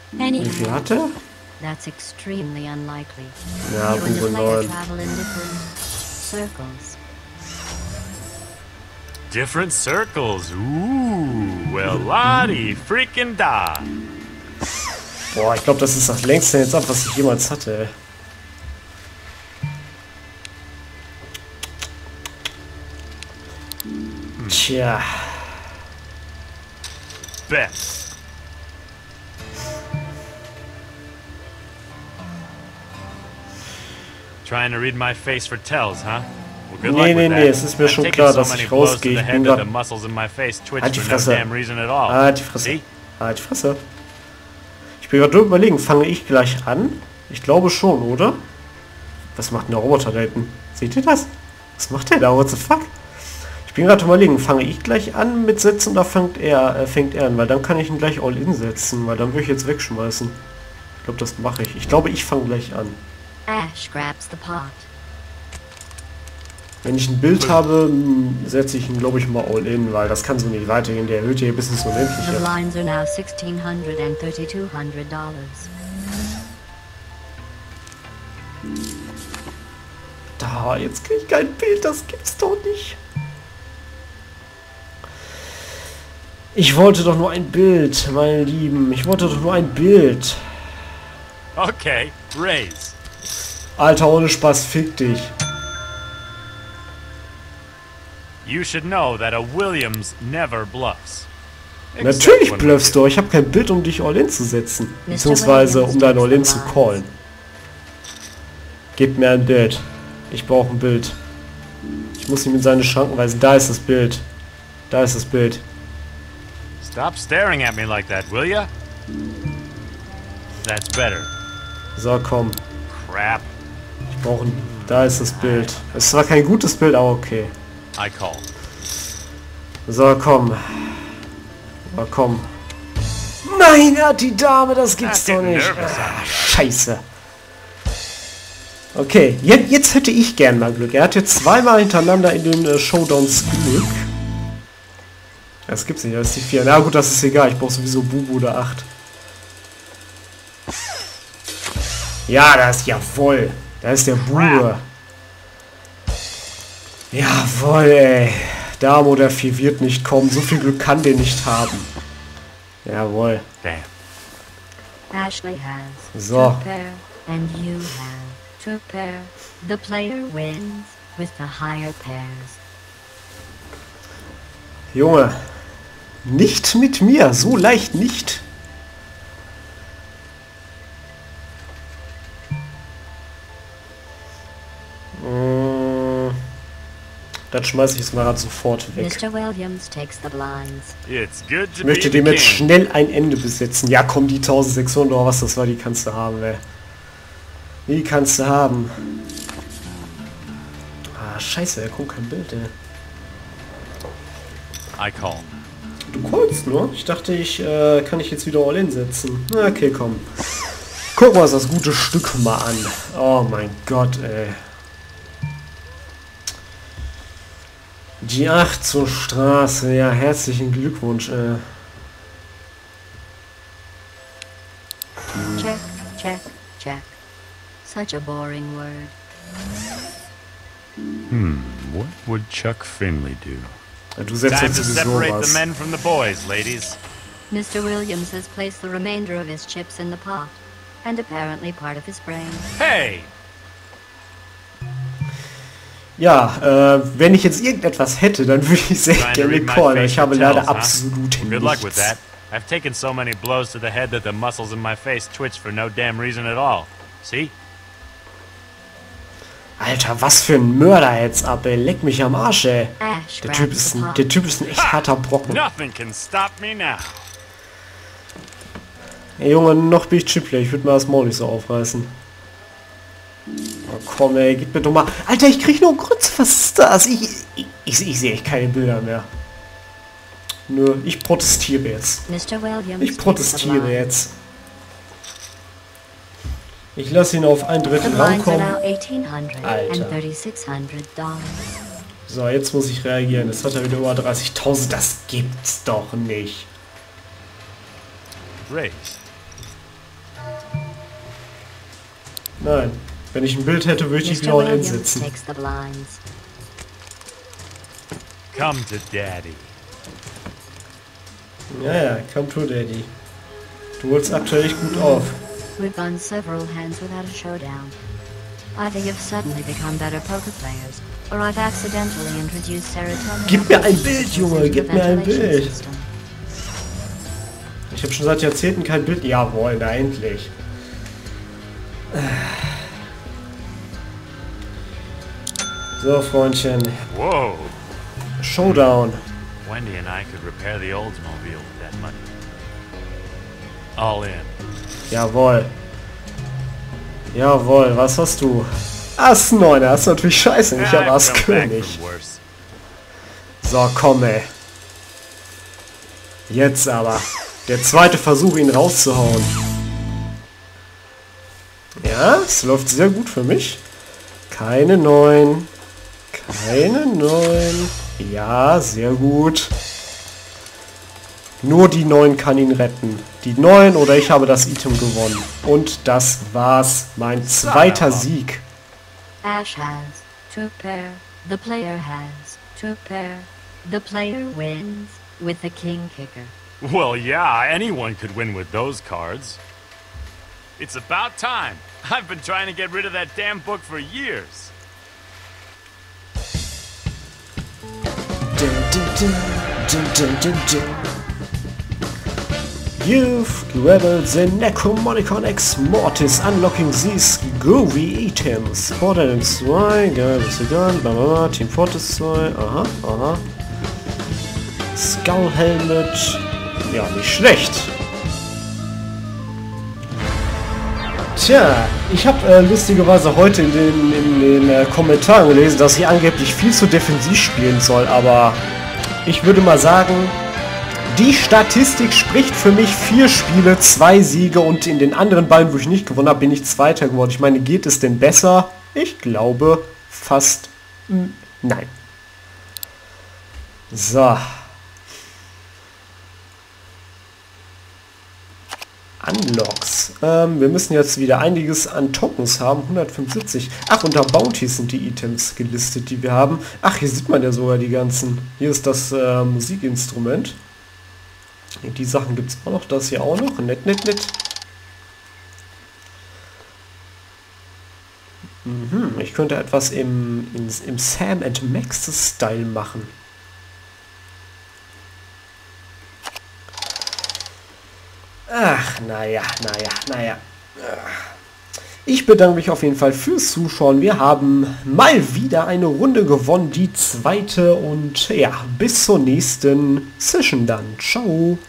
Wie viel hat er? That's extremely unlikely. Ja, You and the Google player 9. travel in different circles. Different circles. Ooh, well, Lottie freaking da. Boah, ich glaube, das ist das längste jetzt ab, was ich jemals hatte. Tja. Best. Trying to read my face for tells, huh? Well, good luck with that. Es ist mir I've schon taken klar, so dass many ich blows to rausgehe. the Ich head bin that the grad... muscles in my face twitched Halt die for no Fresse. damn reason at all. Halt die Fresse. See? Halt die Fresse. Ich bin gerade überlegen, fange ich gleich an? Ich glaube schon, oder? Was macht denn der Roboter da hinten? Seht ihr das? Was macht der da? What the fuck? Ich bin gerade überlegen, fange ich gleich an mit Setzen oder fängt er an? Weil dann kann ich ihn gleich All-In setzen, weil dann würde ich jetzt wegschmeißen. Ich glaube, das mache ich. Ich glaube, ich fange gleich an. Ash grabs the pot. Wenn ich ein Bild habe, setze ich ihn, glaube ich, mal All-In, weil das kann so nicht weitergehen. Der erhöht hier bis ins The Unendliche. blinds are now $1,600 and $3,200. Da, jetzt kriege ich kein Bild, das gibt's doch nicht. Ich wollte doch nur ein Bild, meine Lieben. Ich wollte doch nur ein Bild. Okay, raise. Alter, ohne Spaß, fick dich. You should know that a Williams never bluffs. Natürlich bluffst du, ich habe kein Bild, um dich All-In zu setzen. Beziehungsweise, um dein All-In zu callen. Gib mir ein Bild. Ich brauche ein Bild. Ich muss ihm in seine Schranken weisen. Da ist das Bild. Da ist das Bild. Stop staring at me like that, will ya? That's better. So, komm. Crap. Ich brauche ein... Da ist das Bild. Es ist zwar kein gutes Bild, aber okay. I call. So, komm. So, komm. Nein, er hat die Dame, das gibt's doch nicht. Ah, scheiße. Okay, jetzt hätte ich gern mal Glück. Er hatte zweimal hintereinander in den Showdowns Glück. Das gibt's nicht, das ist die 4. Na gut, das ist egal, ich brauche sowieso Bubu oder 8. Ja, das ist jawohl. Da ist der Bube. Jawohl, ey. Dame oder 4 wird nicht kommen. So viel Glück kann der nicht haben. Jawohl. Damn. Ashley has So. two pair and you have two pair. The player wins with the higher pairs. Junge. Nicht mit mir. So leicht nicht. Dann schmeiße ich es mal grad sofort weg. Mr. Williams takes the blinds. It's good to Ich möchte be dem the jetzt king. schnell ein Ende besetzen. Ja, komm, die 1600 oder was das war, die kannst du haben, ey. Die kannst du haben. Ah, scheiße, er kommt kein Bild, ey. I call. Du callst nur? Ich dachte, kann ich jetzt wieder All-In setzen. Na, okay, komm. Gucken wir uns das gute Stück mal an. Oh mein Gott, ey. Die 8 zur Straße. Ja, herzlichen Glückwunsch, ey. Check, check, check. Such a boring word. What would Chuck Finley do? Ja, du setzt Time jetzt to sowieso separate was. the men from the boys, ladies. Mr. Williams has placed the remainder of his chips in the pot, and apparently part of his brain. Hey! Ja, wenn ich jetzt irgendetwas hätte, dann würde ich sehr Trying to gerne read my callen. face Ich habe for leider tells, huh? absolut Well, good luck with nichts. that. I've taken so many blows to the head that the muscles in my face twitch for no damn reason at all. See? Alter, was für ein Mörder jetzt ab, ey. Leck mich am Arsch, ey. Ash Der Typ grabs ist the pot. der Typ ist ein echt harter Brocken. Nothing can stop me now. Ey, Junge, noch bin ich Chipley. Ich würde mal das Maul nicht so aufreißen. Oh, komm, ey, gib mir doch mal... Alter, ich krieg nur Grütze. Was ist das? Ich sehe echt keine Bilder mehr. Nö, ich protestiere jetzt. Mr. Williams Ich takes the protestiere blinds. jetzt. Ich lasse ihn auf ein The Drittel blinds are rankommen. now $1,800 Alter. and $3,600. So, jetzt muss ich reagieren. Jetzt hat er wieder über 30.000. Das gibt's doch nicht. Raise. Nein. Wenn ich ein Bild hätte, würde ich dich Mr. genau Williams einsetzen. takes the blinds. Come to daddy. Ja, come to daddy. Du holst aktuell echt gut auf. We've gone several hands without a showdown. Either you've suddenly become better poker players, or I've accidentally introduced serotonin. Gib mir ein Bild, Junge, gib mir ein Bild. System. Ich habe schon seit Jahrzehnten kein Bild. Jawohl, na endlich. So, Freundchen. Whoa. Showdown. Wendy and I could repair the Oldsmobile with that money. All in. Jawohl. Jawohl, was hast du? Ass 9, das ist natürlich scheiße. Ich habe Ass I've come back König. from worse. So, komm ey. Jetzt aber. Der zweite Versuch, ihn rauszuhauen. Ja, es läuft sehr gut für mich. Keine 9. Keine 9. Ja, sehr gut. Nur die 9 kann ihn retten. Die 9 oder ich habe das Item gewonnen. Und das war's. Mein zweiter Sieg. Ash has two pair. The player has two pair. The player wins with the king kicker. Well, yeah, anyone could win with those cards. It's about time. I've been trying to get rid of that damn book for years. You've rebelled the Necromonicon Ex Mortis, unlocking these groovy items. Borderlands 2, geil, was egal, blablabla, Team Fortress 2, aha, aha. Skull Helmet, ja, nicht schlecht. Tja, ich habe lustigerweise heute in den Kommentaren gelesen, dass ich angeblich viel zu defensiv spielen soll, aber ich würde mal sagen, die Statistik spricht für mich: 4 Spiele, 2 Siege und in den anderen beiden, wo ich nicht gewonnen habe, bin ich Zweiter geworden. Ich meine, geht es denn besser? Ich glaube fast nein. So. Unlocks. Wir müssen jetzt wieder einiges an Tokens haben. 175. Ach, unter Bounties sind die Items gelistet, die wir haben. Ach, hier sieht man ja sogar die ganzen. Hier ist das Musikinstrument. Die Sachen gibt es auch noch. Das hier auch noch. Nett, nett, nett. Ich könnte etwas im Sam & Max Style machen. Ach, naja. Ich bedanke mich auf jeden Fall fürs Zuschauen. Wir haben mal wieder eine Runde gewonnen, die zweite. Und ja, bis zur nächsten Session dann. Ciao.